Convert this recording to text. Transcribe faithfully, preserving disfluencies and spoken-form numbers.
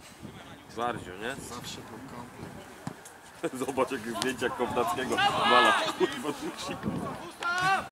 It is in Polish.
Bardziej, nie? Zawsze był komplet. Zobacz jakie zdjęcia Kownackiego mala. Kurwa,